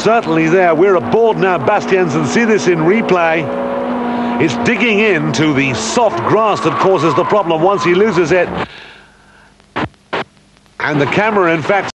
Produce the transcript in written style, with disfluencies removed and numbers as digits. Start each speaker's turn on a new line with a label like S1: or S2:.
S1: certainly there. We're aboard now, bastiaans, and see this in replay. It's digging into the soft grass that causes the problem once he loses it. And the camera, in fact,